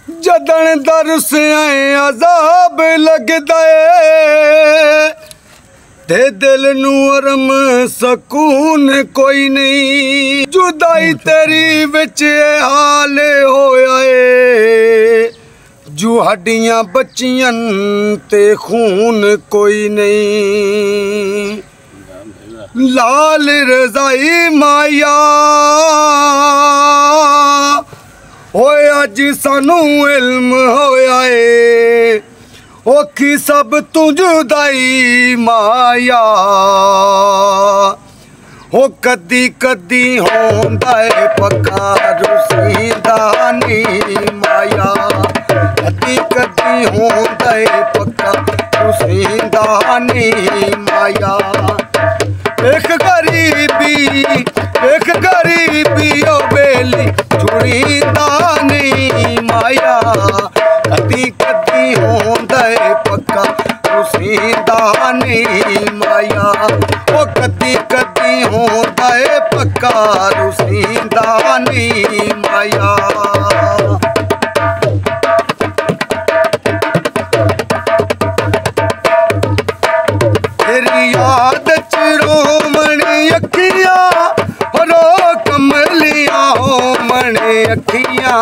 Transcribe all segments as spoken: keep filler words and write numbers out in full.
जदन दरसिया अजाब लगदा है ते दिल नू अरम सकून कोई नहीं। जुदाई तेरी विच हाल होया है जू हड्डियां बच्चियां ते खून कोई नहीं। लाल रज़ाई माया होए अज सानू इल्म होया है औखी सब तू जुदाई माया। हो कदी कदी होंदा है पक्का रुसीदा नी माया। कदी कदी होंदा है पक्का रुसीदा नी माया। एक गरीबी एक गरीबी ओ बेली जुड़ीदा नहीं माया। कदी कदी होंदा है पक्का रुसीदा नहीं माया। ओ कदी कदी होंदा है पक्का रुसीदा नहीं माया। तेरी याद च रोमणी अखियां रो कमलियां हो मने अखियां।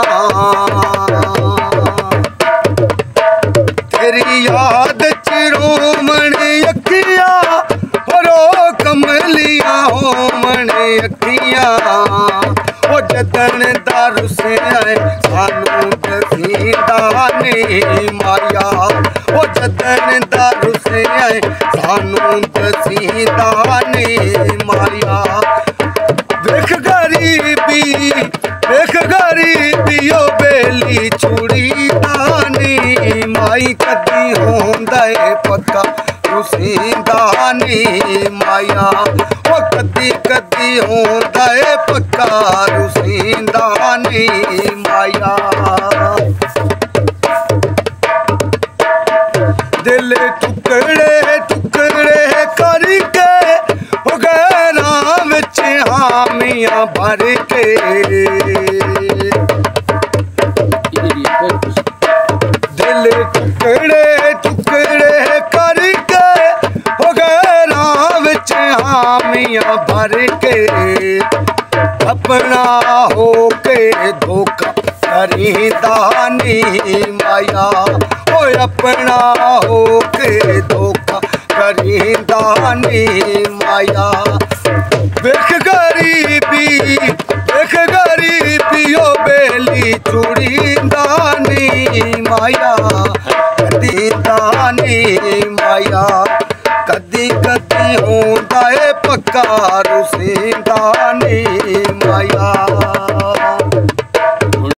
तेरी याद च रोमणी अखियां रो कमलियां हो मने अखियां। ओ जदन दरसिया सानू दसीदा नहीं माया। ओ जदन दरसिया सानू दसीदा नहीं माया। वेख गरीबी वेख गरीबी ओ बेली छुड़ीदा नहीं माई। कदी होंदा है पक्का रुसीदा नहीं माया। ओ कदी कदी होंदा है पक्का रुसीदा नहीं माया। दिल टुकड़े टुकड़े करके हो गैरा विच हामियां भर के। दिल टुकड़े टुकड़े करके हो गैरा विच हामियां भर के। अपना हो के धोखा करीदा नहीं माया। ओ अपना हो के धोखा करीदा नहीं माया। वेख गरीबी वेख गरीबी ओ बेली छुड़ीदा नहीं माया। कदीदा नहीं माया। कदी कदी होंदा है पक्का रुसीदा नहीं माया।